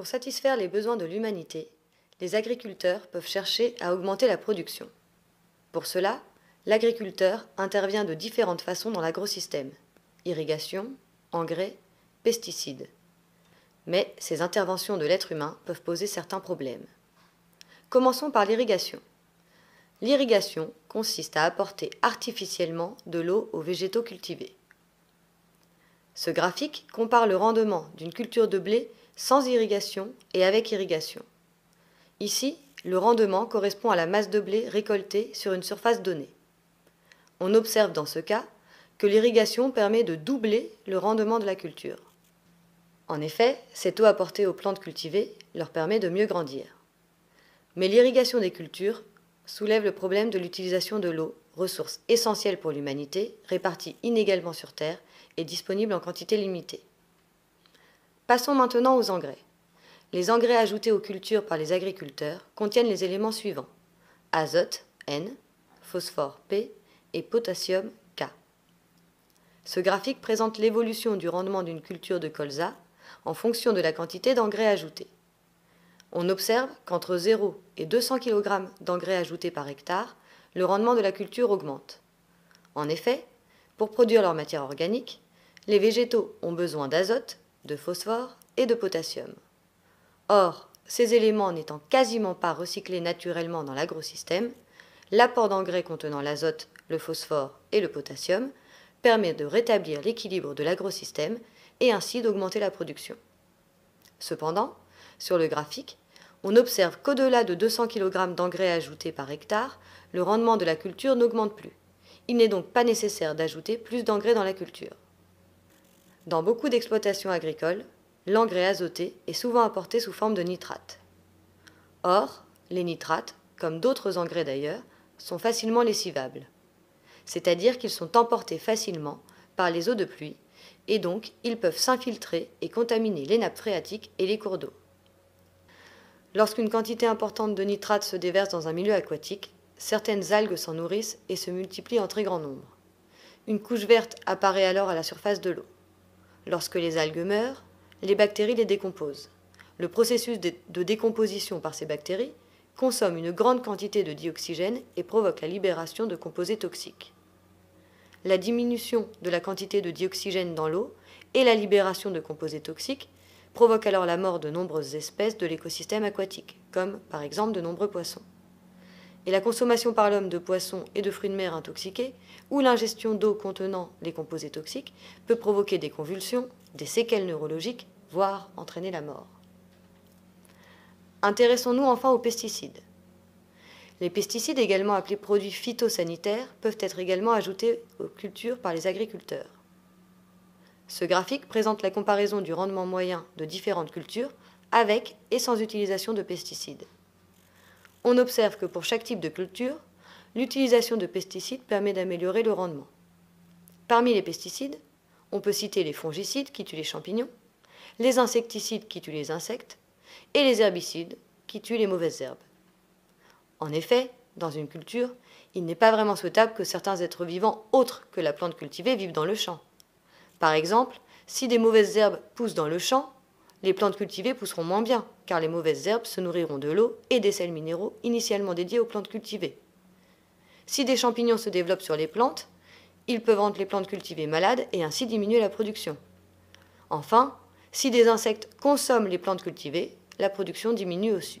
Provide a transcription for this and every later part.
Pour satisfaire les besoins de l'humanité, les agriculteurs peuvent chercher à augmenter la production. Pour cela, l'agriculteur intervient de différentes façons dans l'agrosystème: irrigation, engrais, pesticides. Mais ces interventions de l'être humain peuvent poser certains problèmes. Commençons par l'irrigation. L'irrigation consiste à apporter artificiellement de l'eau aux végétaux cultivés. Ce graphique compare le rendement d'une culture de blé sans irrigation et avec irrigation. Ici, le rendement correspond à la masse de blé récoltée sur une surface donnée. On observe dans ce cas que l'irrigation permet de doubler le rendement de la culture. En effet, cette eau apportée aux plantes cultivées leur permet de mieux grandir. Mais l'irrigation des cultures soulève le problème de l'utilisation de l'eau, ressource essentielle pour l'humanité, répartie inégalement sur Terre et disponible en quantité limitée. Passons maintenant aux engrais. Les engrais ajoutés aux cultures par les agriculteurs contiennent les éléments suivants: azote, N, phosphore, P et potassium, K. Ce graphique présente l'évolution du rendement d'une culture de colza en fonction de la quantité d'engrais ajoutés. On observe qu'entre 0 et 200 kg d'engrais ajoutés par hectare, le rendement de la culture augmente. En effet, pour produire leur matière organique, les végétaux ont besoin d'azote, de phosphore et de potassium. Or, ces éléments n'étant quasiment pas recyclés naturellement dans l'agrosystème, l'apport d'engrais contenant l'azote, le phosphore et le potassium permet de rétablir l'équilibre de l'agrosystème et ainsi d'augmenter la production. Cependant, sur le graphique, on observe qu'au-delà de 200 kg d'engrais ajoutés par hectare, le rendement de la culture n'augmente plus. Il n'est donc pas nécessaire d'ajouter plus d'engrais dans la culture. Dans beaucoup d'exploitations agricoles, l'engrais azoté est souvent apporté sous forme de nitrate. Or, les nitrates, comme d'autres engrais d'ailleurs, sont facilement lessivables. C'est-à-dire qu'ils sont emportés facilement par les eaux de pluie et donc ils peuvent s'infiltrer et contaminer les nappes phréatiques et les cours d'eau. Lorsqu'une quantité importante de nitrates se déverse dans un milieu aquatique, certaines algues s'en nourrissent et se multiplient en très grand nombre. Une couche verte apparaît alors à la surface de l'eau. Lorsque les algues meurent, les bactéries les décomposent. Le processus de décomposition par ces bactéries consomme une grande quantité de dioxygène et provoque la libération de composés toxiques. La diminution de la quantité de dioxygène dans l'eau et la libération de composés toxiques provoquent alors la mort de nombreuses espèces de l'écosystème aquatique, comme par exemple de nombreux poissons. Et la consommation par l'homme de poissons et de fruits de mer intoxiqués ou l'ingestion d'eau contenant les composés toxiques peut provoquer des convulsions, des séquelles neurologiques, voire entraîner la mort. Intéressons-nous enfin aux pesticides. Les pesticides, également appelés produits phytosanitaires, peuvent être également ajoutés aux cultures par les agriculteurs. Ce graphique présente la comparaison du rendement moyen de différentes cultures avec et sans utilisation de pesticides. On observe que pour chaque type de culture, l'utilisation de pesticides permet d'améliorer le rendement. Parmi les pesticides, on peut citer les fongicides qui tuent les champignons, les insecticides qui tuent les insectes et les herbicides qui tuent les mauvaises herbes. En effet, dans une culture, il n'est pas vraiment souhaitable que certains êtres vivants autres que la plante cultivée vivent dans le champ. Par exemple, si des mauvaises herbes poussent dans le champ, les plantes cultivées pousseront moins bien, car les mauvaises herbes se nourriront de l'eau et des sels minéraux initialement dédiés aux plantes cultivées. Si des champignons se développent sur les plantes, ils peuvent rendre les plantes cultivées malades et ainsi diminuer la production. Enfin, si des insectes consomment les plantes cultivées, la production diminue aussi.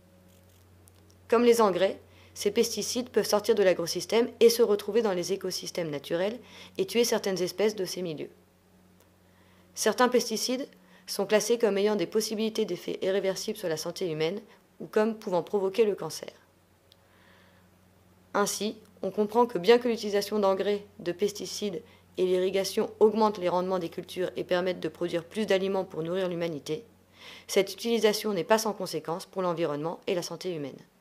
Comme les engrais, ces pesticides peuvent sortir de l'agrosystème et se retrouver dans les écosystèmes naturels et tuer certaines espèces de ces milieux. Certains pesticides sont classés comme ayant des possibilités d'effets irréversibles sur la santé humaine ou comme pouvant provoquer le cancer. Ainsi, on comprend que bien que l'utilisation d'engrais, de pesticides et l'irrigation augmentent les rendements des cultures et permettent de produire plus d'aliments pour nourrir l'humanité, cette utilisation n'est pas sans conséquences pour l'environnement et la santé humaine.